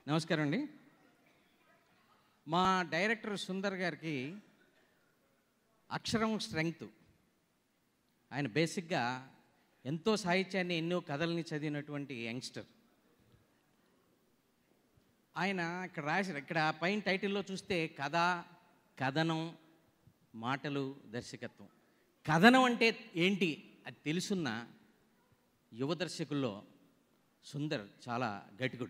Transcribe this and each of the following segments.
నమస్కారం అండి. మా డైరెక్టర్ సుందర్ గారికి అక్షరం స్ట్రెంగ్త్. ఆయన బేసిక్గా ఎంతో సాహిత్యాన్ని, ఎన్నో కథల్ని చదివినటువంటి యంగ్స్టర్. ఆయన ఇక్కడ పైన టైటిల్లో చూస్తే కథ, కథనం, మాటలు, దర్శకత్వం. కథనం అంటే ఏంటి అది తెలుసున్న యువ దర్శకుల్లో సుందర్ చాలా గట్టిగుడు.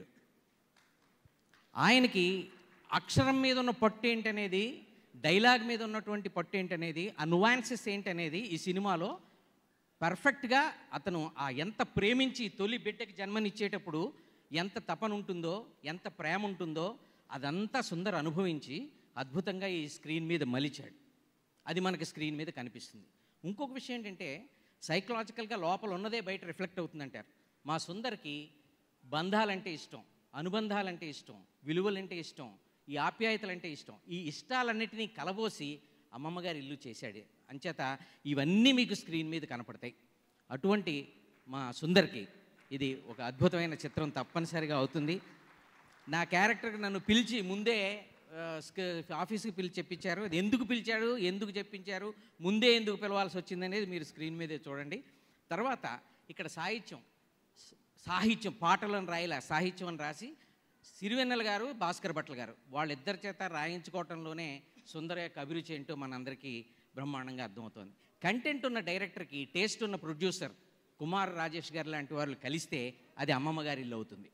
ఆయనకి అక్షరం మీద ఉన్న పట్టు ఏంటనేది, డైలాగ్ మీద ఉన్నటువంటి పట్టు ఏంటనేది, ఆ నువాన్సెస్ ఏంటనేది ఈ సినిమాలో పర్ఫెక్ట్గా అతను ఎంత ప్రేమించి తొలి బిడ్డకి జన్మనిచ్చేటప్పుడు ఎంత తపన ఉంటుందో, ఎంత ప్రేమ ఉంటుందో అదంతా సుందర్ అనుభవించి అద్భుతంగా ఈ స్క్రీన్ మీద మలిచాడు. అది మనకి స్క్రీన్ మీద కనిపిస్తుంది. ఇంకొక విషయం ఏంటంటే సైకలాజికల్గా లోపల ఉన్నదే బయట రిఫ్లెక్ట్ అవుతుందంటారు. మా సుందర్కి బంధాలంటే ఇష్టం, అనుబంధాలంటే ఇష్టం, విలువలంటే ఇష్టం, ఈ ఆప్యాయతలంటే ఇష్టం. ఈ ఇష్టాలన్నిటినీ కలబోసి అమ్మమ్మగారి ఇల్లు చేశాడు. అంచేత ఇవన్నీ మీకు స్క్రీన్ మీద కనపడతాయి. అటువంటి మా సుందర్కి ఇది ఒక అద్భుతమైన చిత్రం తప్పనిసరిగా అవుతుంది. నా క్యారెక్టర్కి నన్ను పిలిచి ముందే ఆఫీస్కి పిలిచి చెప్పించారు. అది ఎందుకు పిలిచాడు, ఎందుకు చెప్పించారు, ముందే ఎందుకు పిలవాల్సి వచ్చింది అనేది మీరు స్క్రీన్ మీదే చూడండి. తర్వాత ఇక్కడ సాహిత్యం పాటలను రాయలే, సాహిత్యం అని రాసి సిరివెన్నెల గారు, భాస్కర్ భట్ల గారు వాళ్ళిద్దరి చేత రాయించుకోవటంలోనే సుందర యొక్క అభిరుచి ఏంటో మనందరికీ బ్రహ్మాండంగా అర్థమవుతుంది. కంటెంట్ ఉన్న డైరెక్టర్కి, టేస్ట్ ఉన్న ప్రొడ్యూసర్ కుమార్ రాజేష్ గారు లాంటి వాళ్ళు కలిస్తే అది అమ్మమ్మ గారి ఇల్లు అవుతుంది.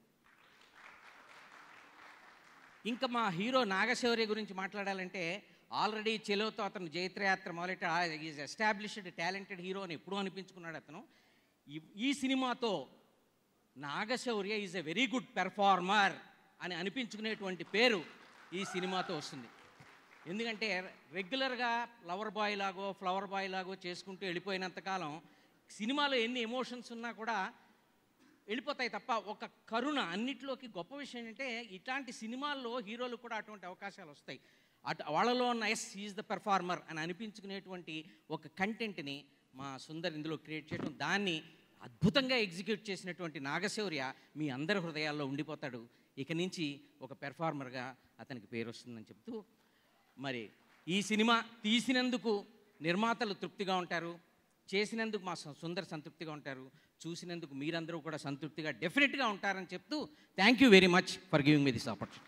ఇంకా మా హీరో నాగశౌర్య గురించి మాట్లాడాలంటే ఆల్రెడీ చెలోతో అతను జైత్రయాత్ర మొదలెట్ట ఈజ్ ఎస్టాబ్లిష్డ్ టాలెంటెడ్ హీరో అని ఎప్పుడూ అనిపించుకున్నాడు అతను. ఈ సినిమాతో Nagashaurya is a very good performer అని అనిపించుకునేటువంటి పేరు ఈ సినిమాతో వస్తుంది. ఎందుకంటే రెగ్యులర్గా లవర్ బాయ్ లాగో, ఫ్లవర్ బాయ్ లాగో చేసుకుంటూ వెళ్ళిపోయినంతకాలం సినిమాలో ఎన్ని ఎమోషన్స్ ఉన్నా కూడా వెళ్ళిపోతాయి తప్ప ఒక కరుణ అన్నిట్లోకి. గొప్ప విషయం ఏంటంటే ఇట్లాంటి సినిమాల్లో హీరోలు కూడా అటువంటి అవకాశాలు వస్తాయి. వాళ్ళలో ఉన్న ఈజ్ ద పెర్ఫార్మర్ అని అనిపించుకునేటువంటి ఒక కంటెంట్ని మా సుందర్ ఇందులో క్రియేట్ చేయడం, దాన్ని అద్భుతంగా ఎగ్జిక్యూట్ చేసినటువంటి నాగశౌర్య మీ అందరి హృదయాల్లో ఉండిపోతాడు. ఇక నుంచి ఒక పెర్ఫార్మర్గా అతనికి పేరు వస్తుందని చెప్తూ, మరి ఈ సినిమా తీసినందుకు నిర్మాతలు తృప్తిగా ఉంటారు, చేసినందుకు మా సుందర్ సంతృప్తిగా ఉంటారు, చూసినందుకు మీరందరూ కూడా సంతృప్తిగా డెఫినెట్గా ఉంటారని చెప్తూ thank you very much for giving me this opportunity.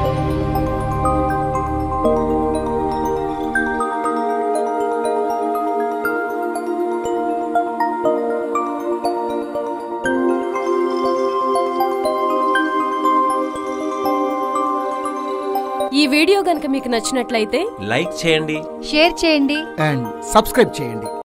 ఈ వీడియో గనుక మీకు నచ్చినట్లయితే లైక్ చేయండి, షేర్ చేయండి అండ్ సబ్స్క్రైబ్ చేయండి.